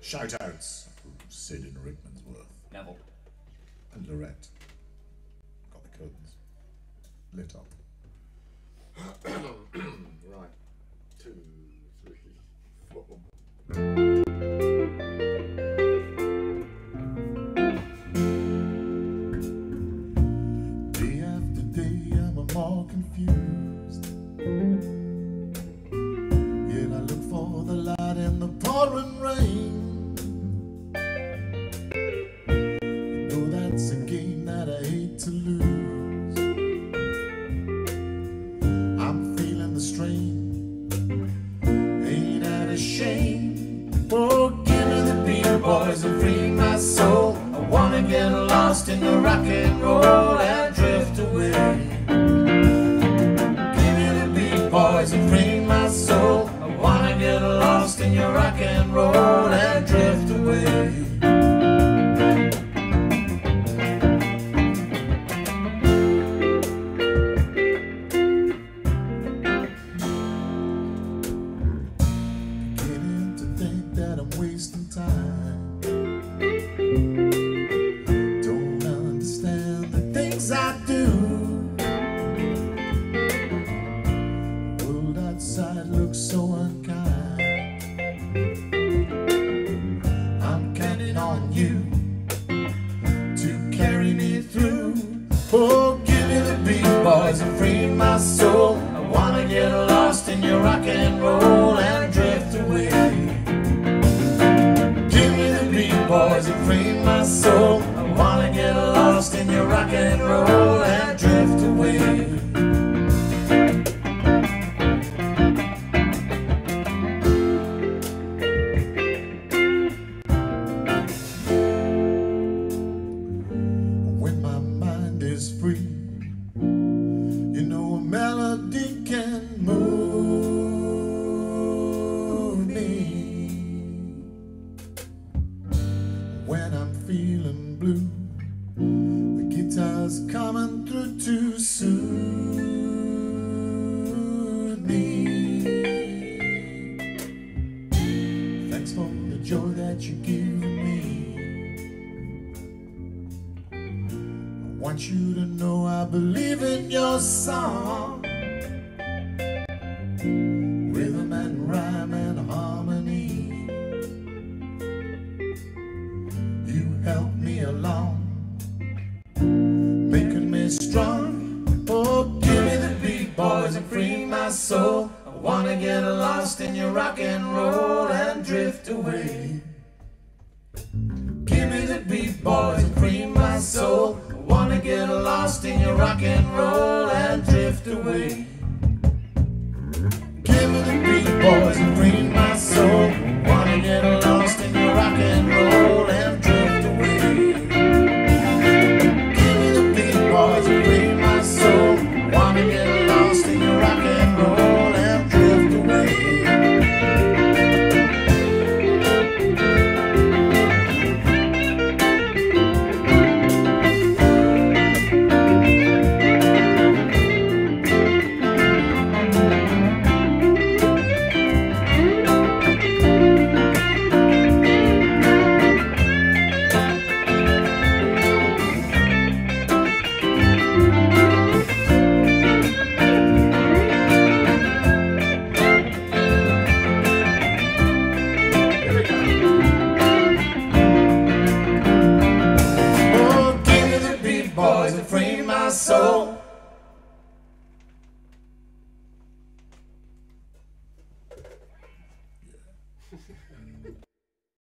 Shout-outs. Sid in Rickmansworth. Neville. And Lorette. Got the curtains lit up. Right. 2, 3, 4. Day after day, I'm more confused. Yet I look for the light in the pouring rain. You know that's a game that I hate to lose. I'm feeling the strain. Ain't that a shame? Oh, give me the beat, boys, and free my soul. I wanna get lost in the rock and roll and drift away. Give me the beat, boys, and free my soul. I wanna get lost in your rock and roll and drift away. Beginning to think that I'm wasting time. Don't understand the things I do. The world outside looks so unkind. I'm counting on you to carry me through. Oh, give me the beat, boys, and free my soul. I wanna get lost in your rock and roll and drift away. Give me the beat, boys, and free my soul. I wanna get lost in your rock and roll and drift away. When my mind is free, you know a melody can move me. When I'm feeling blue, the guitar's coming through to soothe me. Thanks for the joy that you give me. I want you to know I believe in your song. Rhythm and rhyme and harmony. You help me along, making me strong. Oh, give me the beat, boys, and free my soul. I wanna get lost in your rock and roll and drift away. Give me the beat, boys, and free my soul. I wanna get lost in your rock and roll and drift away. Give me the beat, boys, and free my soul. I wanna get